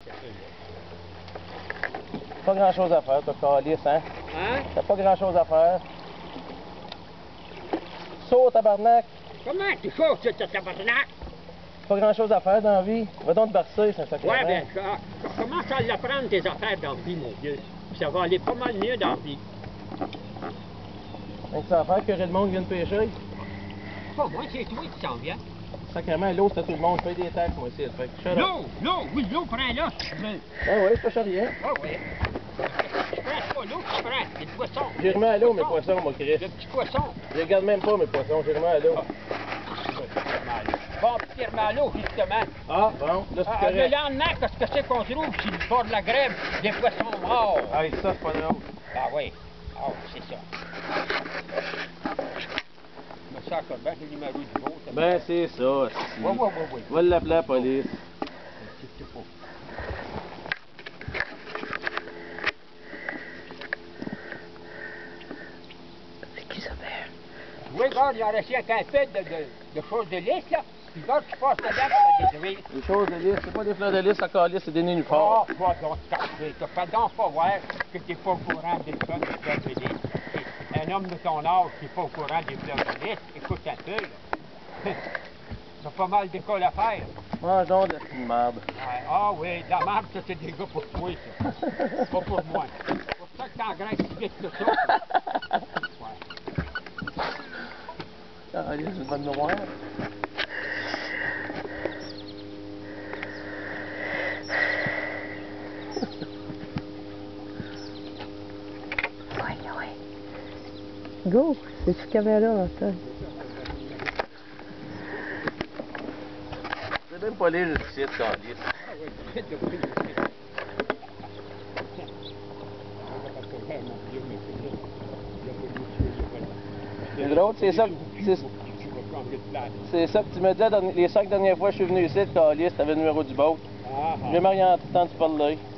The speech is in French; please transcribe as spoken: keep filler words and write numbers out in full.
Pas grand chose à faire, toi, calice, hein? Hein? T'as pas grand chose à faire. Saut, tabarnak! Comment tu fais, ce tabarnak? Pas grand chose à faire dans la vie. Va donc te bercer, c'est un sacré. Ouais, ben, je commence à l'apprendre tes affaires dans la vie, mon Dieu. Ça va aller pas mal mieux dans la vie. Donc, ça va faire que le monde vienne pêcher? Pas moi, c'est toi qui s'en viens. Sacrément, l'eau, c'est à tout le monde. Je paye des taxes, moi aussi. Fait que, l'eau, l'eau, oui, l'eau, prends-la si tu veux. Ah oui, je fais rien. Ah oui. Je prends pas l'eau, je prends des poissons. J'ai remis à l'eau mes poissons, moi, Chris. Le petit poisson. Je regarde même pas mes poissons, j'ai remis à l'eau. Bon, puis remis à l'eau, justement. Ah, bon, là, c'est Ah, correct. le lendemain, qu'est-ce que c'est qu'on trouve sur le bord de la grève? Des poissons morts. Ah, ça, c'est pas drôle. Ah oui. Ah oui, c'est ça. Mais ça, quand même, le numéro du beau. Ben, c'est ça. Oui, oui, oui, oui. Va l'appeler la police. C'est faux. C'est qui ça fait? Oui, regarde, il en reste un peu de, de, de choses de lisse, là. Puis regarde, tu passes là-dedans pour la détruire. Les choses de lys, c'est pas des fleurs de lys, ça calisse, c'est des Ah, nénuphars. toi, donc, t'as pas donc pas voir que t'es pas au courant des fleurs des fleurs de lys. Un homme de ton âge qui n'est pas au courant des fleurs de lys, écoute un peu, là. T'as pas mal d'école à faire. Mange donc de la petite merde. Ouais, ah oui, de la merde, ça, c'est des gars pour toi, ça. Pas pour moi. C'est pour ça que t'engraisses si vite que ça. Ouais. Ah, il y a une bonne noire. Ouais, ouais. Go! C'est-tu caméra, Antoine? C'est même pas lire ici, ce calisse. Ah oui, c'est de prix. C'est drôle, c'est ça, c'est, c'est ça que tu me disais dans les cinq dernières fois que je suis venu ici, le calice, t'avais le numéro du boat. Ah, ah. J'ai jamais rien entendu parler.